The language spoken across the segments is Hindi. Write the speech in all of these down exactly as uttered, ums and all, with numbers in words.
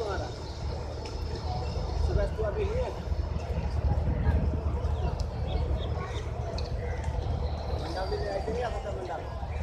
तुम्हारा? सुबह तो अभी नहीं है। मंडा भी ले आए थे या मतलब मंडा?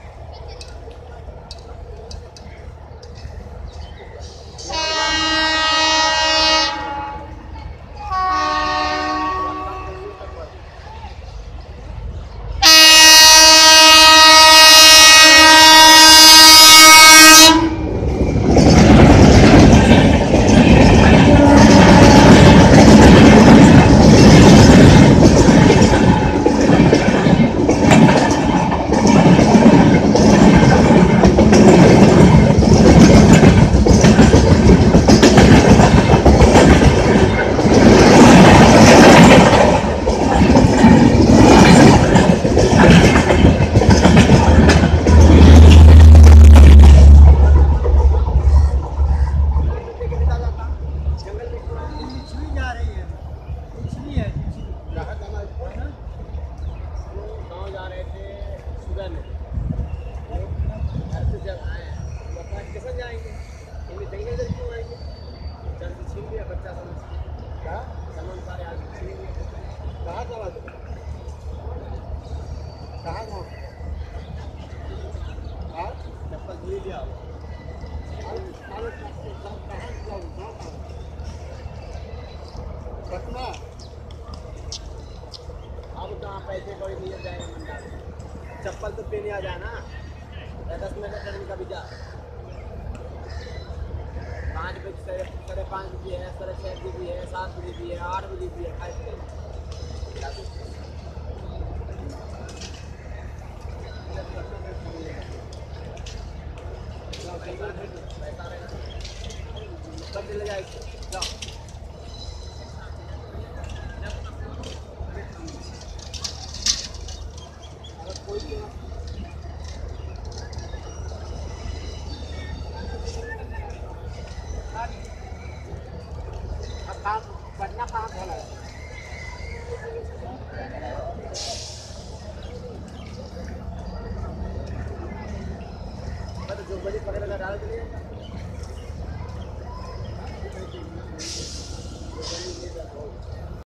पैसे कोई नहीं जाएगा मंडा में। चप्पल तो पहने आ जाना। दस मिनट का ट्रेन का भी जा। पाँच बजे साढ़े पाँच बजे है, साढ़े छः बजे भी है, सात बजे भी है, आठ बजे भी है, खाए कब चले जाएगी जाओ। पटना कहाँ खोला है? जो बजे पकड़ेगा डाल के लिए